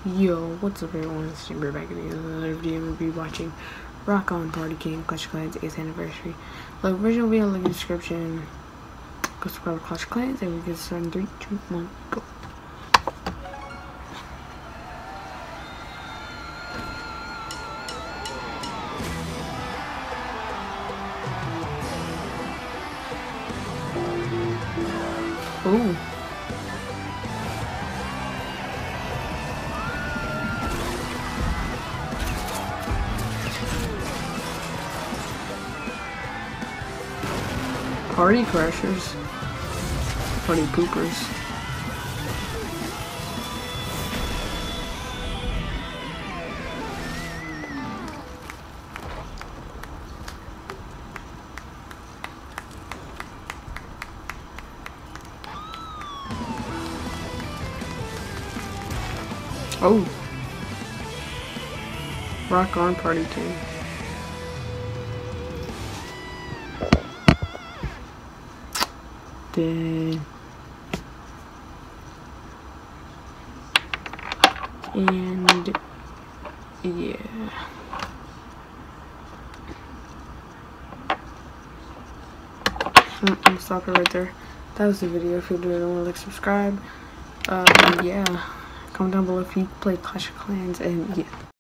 Yo, what's up everyone, it's Jimber back in another video. I'm going to be watching Rock On Party King Clash of Clans 8th anniversary. The original video, link in the description. Go subscribe to Clash of Clans and we get started in 3, 2, 1, go. Ooh. Party crashers. Party poopers. Oh. Rock On Party King. Dead. And yeah. I'm gonna stop it right there. That was the video. If you do it, don't like, subscribe. Yeah. Comment down below if you play Clash of Clans, and yeah.